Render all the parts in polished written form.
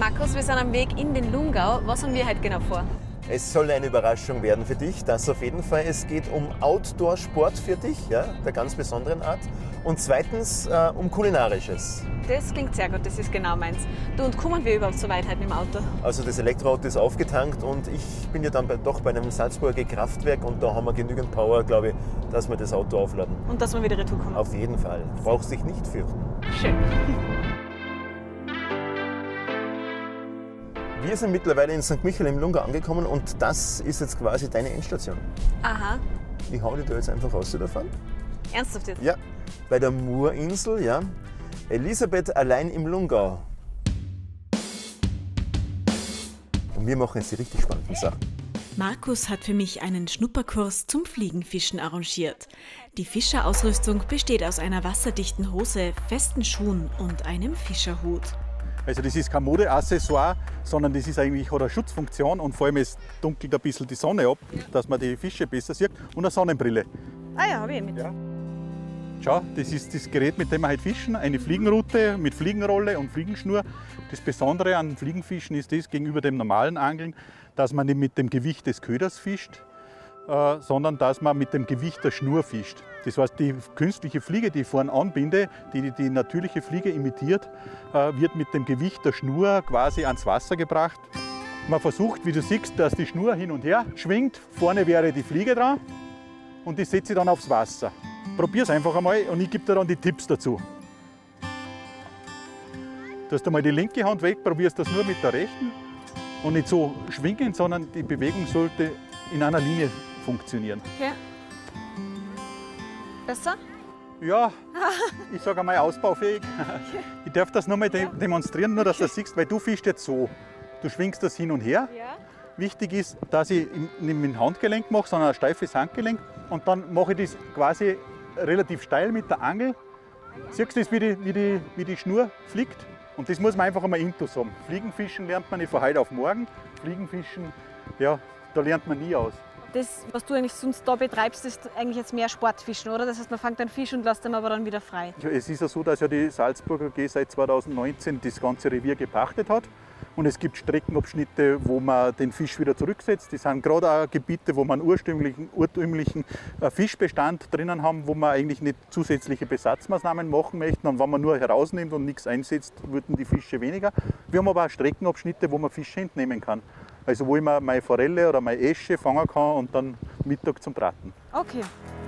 Markus, wir sind am Weg in den Lungau. Was haben wir heute genau vor? Es soll eine Überraschung werden für dich, das auf jeden Fall. Es geht um Outdoor-Sport für dich, ja, der ganz besonderen Art. Und zweitens um Kulinarisches. Das klingt sehr gut, das ist genau meins. Du, und kommen wir überhaupt so weit heute mit dem Auto? Also das Elektroauto ist aufgetankt und ich bin ja dann doch bei einem Salzburger Kraftwerk und da haben wir genügend Power, glaube ich, dass wir das Auto aufladen. Und dass wir wieder retour kommen? Auf jeden Fall. Du brauchst dich nicht fürchten. Schön. Wir sind mittlerweile in St. Michael im Lungau angekommen und das ist jetzt quasi deine Endstation. Aha. Ich hau dich da jetzt einfach raus davon. Ernsthaft jetzt? Ja, bei der Murinsel, ja. Elisabeth allein im Lungau. Und wir machen jetzt die richtig spannenden Sachen. Markus hat für mich einen Schnupperkurs zum Fliegenfischen arrangiert. Die Fischerausrüstung besteht aus einer wasserdichten Hose, festen Schuhen und einem Fischerhut. Also das ist kein Modeaccessoire, sondern das ist eigentlich, hat eine Schutzfunktion und vor allem es dunkelt ein bisschen die Sonne ab, dass man die Fische besser sieht, und eine Sonnenbrille. Ah ja, habe ich mit. Ja. Schau, das ist das Gerät, mit dem wir heute fischen, eine Fliegenroute mit Fliegenrolle und Fliegenschnur. Das Besondere an Fliegenfischen ist das gegenüber dem normalen Angeln, dass man nicht mit dem Gewicht des Köders fischt, sondern dass man mit dem Gewicht der Schnur fischt. Das heißt, die künstliche Fliege, die ich vorne anbinde, die natürliche Fliege imitiert, wird mit dem Gewicht der Schnur quasi ans Wasser gebracht. Man versucht, wie du siehst, dass die Schnur hin und her schwingt. Vorne wäre die Fliege dran und die setze ich dann aufs Wasser. Probier es einfach einmal und ich gebe dir dann die Tipps dazu. Du hast einmal die linke Hand weg, probierst das nur mit der rechten und nicht so schwingend, sondern die Bewegung sollte in einer Linie funktionieren. Okay. Besser? Ja, ich sage einmal ausbaufähig. Okay. Ich darf das nur mal demonstrieren, nur dass du das siehst, weil du fischst jetzt so. Du schwingst das hin und her. Ja. Wichtig ist, dass ich nicht mit dem Handgelenk mache, sondern ein steifes Handgelenk. Und dann mache ich das quasi relativ steil mit der Angel. Siehst du das, wie die Schnur fliegt? Und das muss man einfach einmal intus haben. Fliegenfischen lernt man nicht von heute auf morgen. Fliegenfischen, ja, da lernt man nie aus. Das, was du eigentlich sonst da betreibst, ist eigentlich jetzt mehr Sportfischen, oder? Das heißt, man fängt einen Fisch und lässt ihn aber dann wieder frei. Ja, es ist ja so, dass ja die Salzburger AG seit 2019 das ganze Revier gepachtet hat. Und es gibt Streckenabschnitte, wo man den Fisch wieder zurücksetzt. Das sind gerade auch Gebiete, wo man urtümlichen Fischbestand drinnen haben, wo man eigentlich nicht zusätzliche Besatzmaßnahmen machen möchten. Und wenn man nur herausnimmt und nichts einsetzt, würden die Fische weniger. Wir haben aber auch Streckenabschnitte, wo man Fische entnehmen kann. Also wo ich mir meine Forelle oder meine Esche fangen kann und dann Mittag zum Braten. Okay.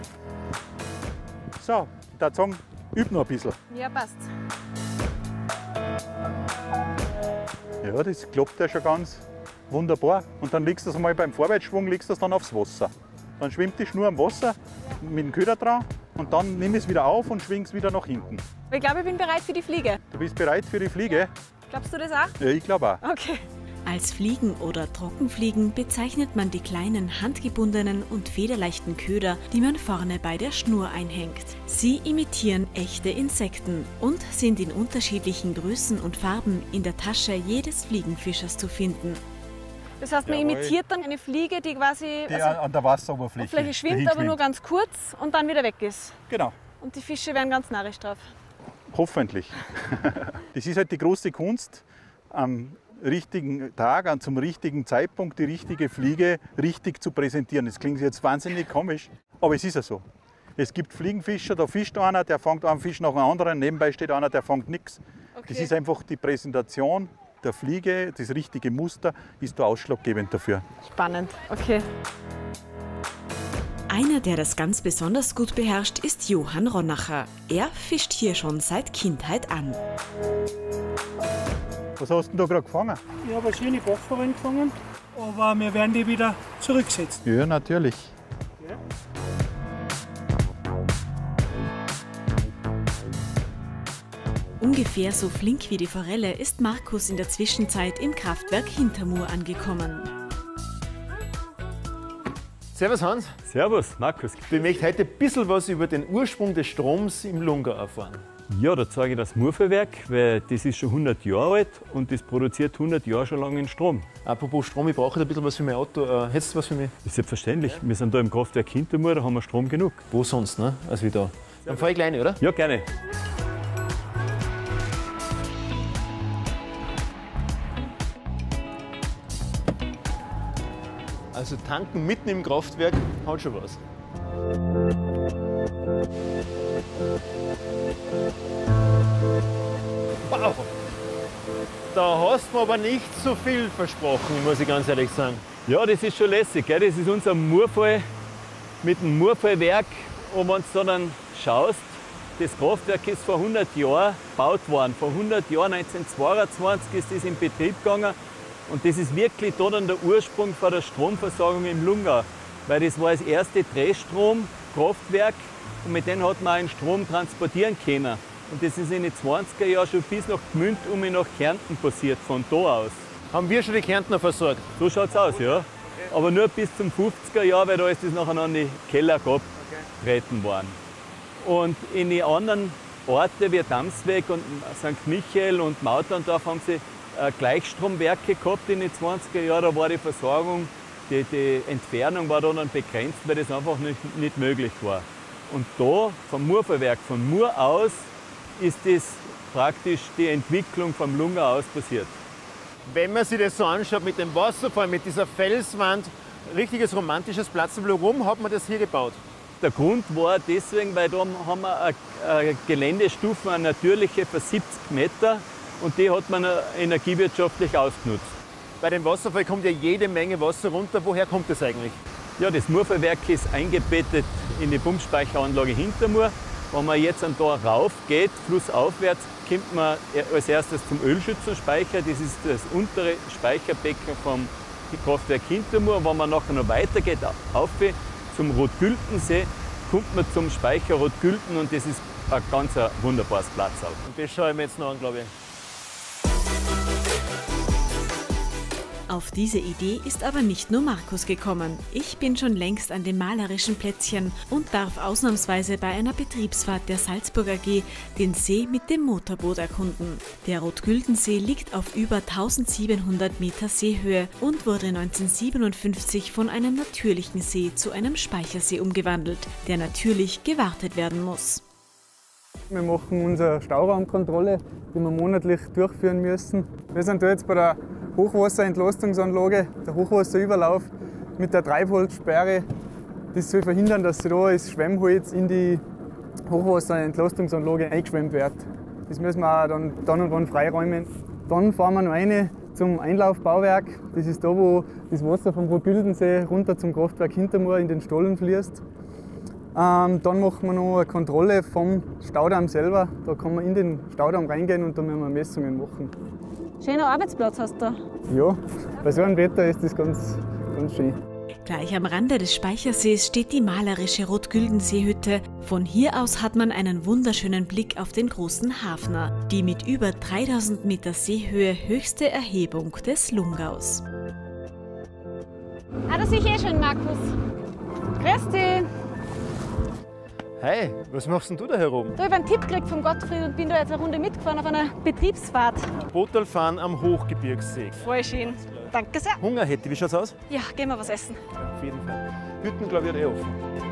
So, ich würde sagen, üb noch ein bisschen. Ja, passt. Ja, das klappt ja schon ganz wunderbar. Und dann legst du es einmal beim Vorwärtsschwung, legst du es dann aufs Wasser. Dann schwimmt die Schnur am Wasser mit dem Köder dran und dann nimm es wieder auf und schwing es wieder nach hinten. Ich glaube, ich bin bereit für die Fliege. Du bist bereit für die Fliege? Glaubst du das auch? Ja, ich glaube auch. Okay. Als Fliegen oder Trockenfliegen bezeichnet man die kleinen handgebundenen und federleichten Köder, die man vorne bei der Schnur einhängt. Sie imitieren echte Insekten und sind in unterschiedlichen Größen und Farben in der Tasche jedes Fliegenfischers zu finden. Das heißt, man imitiert dann eine Fliege, die quasi Die an der Wasseroberfläche schwimmt, aber nur ganz kurz und dann wieder weg ist. Genau. Und die Fische werden ganz narrisch drauf. Hoffentlich. Das ist halt die große Kunst, am richtigen Tag, zum richtigen Zeitpunkt die richtige Fliege richtig zu präsentieren. Das klingt jetzt wahnsinnig komisch, aber es ist ja so. Es gibt Fliegenfischer, da fischt einer, der fängt einen Fisch nach dem anderen, nebenbei steht einer, der fängt nichts. Okay. Das ist einfach die Präsentation der Fliege, das richtige Muster ist da ausschlaggebend dafür. Spannend, okay. Einer, der das ganz besonders gut beherrscht, ist Johann Ronacher. Er fischt hier schon seit Kindheit an. Was hast du denn da gerade gefangen? Ich habe eine schöne Bachforelle gefangen, aber wir werden die wieder zurücksetzen. Ja, natürlich. Ja. Ungefähr so flink wie die Forelle ist Markus in der Zwischenzeit im Kraftwerk Hintermur angekommen. Servus Hans. Servus, Markus. Ich möchte heute ein bisschen was über den Ursprung des Stroms im Lungau erfahren. Ja, da zeige ich das Murfelwerk, weil das ist schon 100 Jahre alt und das produziert 100 Jahre schon lange Strom. Apropos Strom, ich brauche ein bisschen was für mein Auto. Hättest du was für mich? Das ist selbstverständlich. Wir sind da im Kraftwerk Hintermur, da haben wir Strom genug. Wo sonst, ne? Also wie da. Dann fahre ich gleich rein, oder? Ja, gerne. Also tanken mitten im Kraftwerk hat schon was. Wow! Da hast du mir aber nicht so viel versprochen, muss ich ganz ehrlich sagen. Ja, das ist schon lässig. Gell? Das ist unser Murfall mit dem Murfallwerk. Und wenn du dann schaust, das Kraftwerk ist vor 100 Jahren gebaut worden. Vor 100 Jahren, 1922, ist das in Betrieb gegangen. Und das ist wirklich da dann der Ursprung von der Stromversorgung im Lungau. Weil das war das erste Drehstromkraftwerk und mit dem hat man einen Strom transportieren können. Und das ist in den 20er Jahren schon bis nach Gmünd und nach Kärnten passiert, von da aus. Haben wir schon die Kärntner versorgt? So schaut es aus, ja. Aber nur bis zum 50er Jahr, weil da ist das nachher an die Keller abgetreten worden. Und in die anderen Orte wie Damsweg und St. Michael und Mautlandorf haben sie Gleichstromwerke gehabt in den 20er Jahren. Da war die Versorgung, die Entfernung war dann begrenzt, weil das einfach nicht möglich war. Und da, vom Murfallwerk, von Mur aus, ist das praktisch die Entwicklung vom Lungau aus passiert. Wenn man sich das so anschaut mit dem Wasserfall, mit dieser Felswand, richtiges romantisches Platz. Warum hat man das hier gebaut? Der Grund war deswegen, weil da haben wir eine Geländestufe, eine natürliche für 70 Meter und die hat man energiewirtschaftlich ausgenutzt. Bei dem Wasserfall kommt ja jede Menge Wasser runter. Woher kommt das eigentlich? Ja, das Murfallwerk ist eingebettet in die Pumpspeicheranlage Hintermur. Wenn man jetzt da rauf geht, flussaufwärts, kommt man als erstes zum Ölschützenspeicher. Das ist das untere Speicherbecken vom Kraftwerk Hintermur. Und wenn man nachher noch weitergeht, auf zum Rotgültensee, kommt man zum Speicher Rotgülten und das ist ein ganz wunderbares Platz auch. Und das schaue ich mir jetzt noch an, glaube ich. Auf diese Idee ist aber nicht nur Markus gekommen. Ich bin schon längst an dem malerischen Plätzchen und darf ausnahmsweise bei einer Betriebsfahrt der Salzburg AG den See mit dem Motorboot erkunden. Der Rotgüldensee liegt auf über 1700 Meter Seehöhe und wurde 1957 von einem natürlichen See zu einem Speichersee umgewandelt, der natürlich gewartet werden muss. Wir machen unsere Stauraumkontrolle, die wir monatlich durchführen müssen. Wir sind da jetzt bei der Hochwasserentlastungsanlage, der Hochwasserüberlauf mit der Treibholzsperre. Das soll verhindern, dass da das Schwemmholz in die Hochwasserentlastungsanlage eingeschwemmt wird. Das müssen wir auch dann und wann freiräumen. Dann fahren wir noch rein zum Einlaufbauwerk. Das ist da, wo das Wasser vom Rotgüldensee runter zum Kraftwerk Hintermur in den Stollen fließt. Dann machen wir noch eine Kontrolle vom Staudamm selber. Da kann man in den Staudamm reingehen und da müssen wir Messungen machen. Schöner Arbeitsplatz hast du. Ja, bei so einem Wetter ist das ganz schön. Gleich am Rande des Speichersees steht die malerische Rotgüldenseehütte. Von hier aus hat man einen wunderschönen Blick auf den großen Hafner, die mit über 3000 Meter Seehöhe höchste Erhebung des Lungaus. Ah, da sehe ich eh schon, Markus. Grüß dich. Hey, was machst denn du da herum? Da habe ich einen Tipp gekriegt von Gottfried und bin da jetzt eine Runde mitgefahren auf einer Betriebsfahrt. Booterl fahren am Hochgebirgssee. Voll schön. Danke sehr. Hunger hätte, wie schaut's aus? Ja, gehen wir was essen. Ja, auf jeden Fall. Hütten, glaube ich, hat offen.